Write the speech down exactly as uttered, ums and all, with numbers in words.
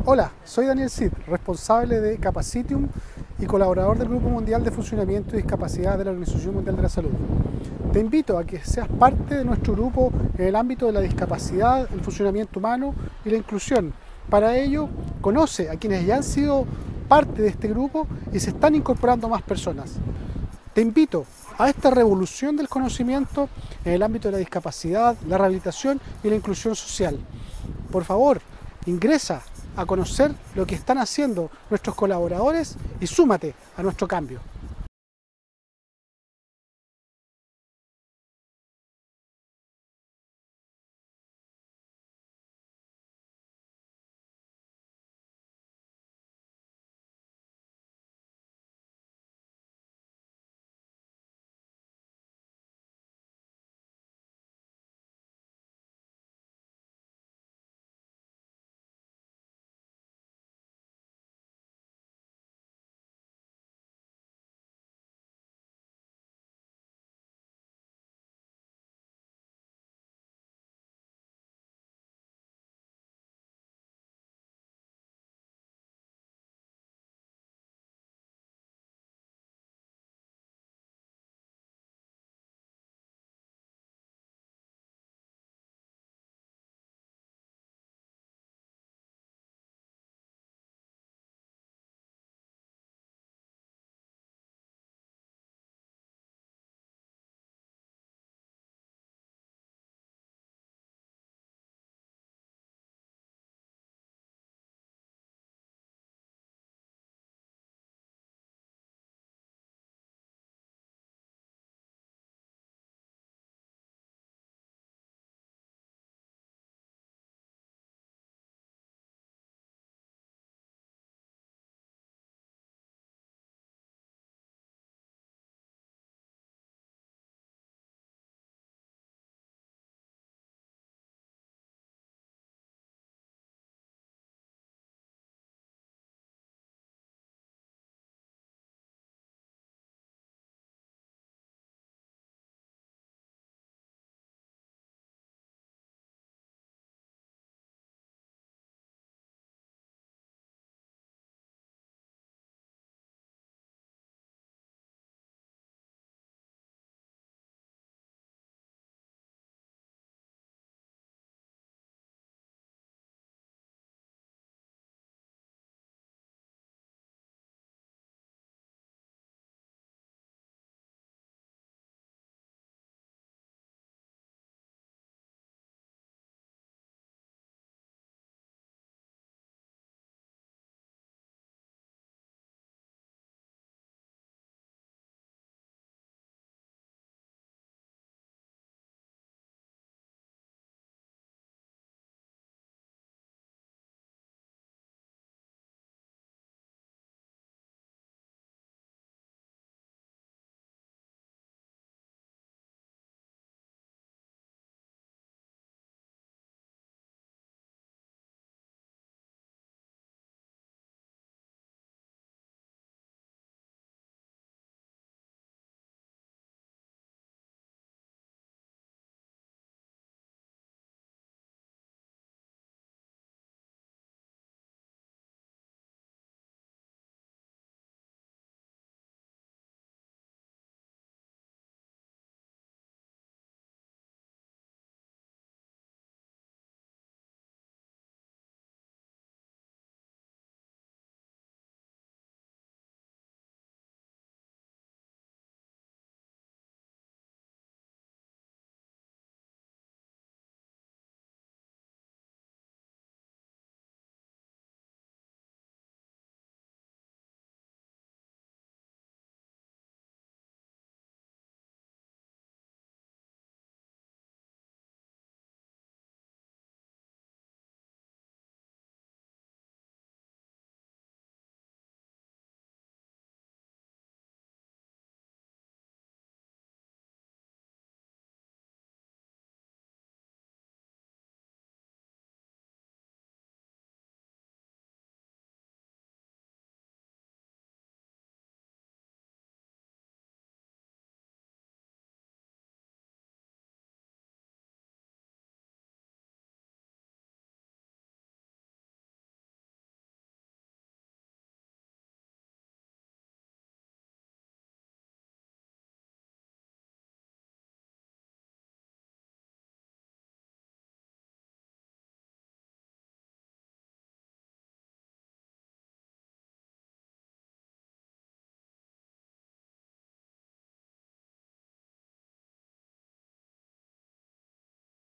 Hola, soy Daniel Cid, responsable de Capacitium y colaborador del Grupo Mundial de Funcionamiento y Discapacidad de la Organización Mundial de la Salud. Te invito a que seas parte de nuestro grupo en el ámbito de la discapacidad, el funcionamiento humano y la inclusión. Para ello, conoce a quienes ya han sido parte de este grupo y se están incorporando más personas. Te invito a esta revolución del conocimiento en el ámbito de la discapacidad, la rehabilitación y la inclusión social. Por favor, ingresa a conocer lo que están haciendo nuestros colaboradores y súmate a nuestro cambio.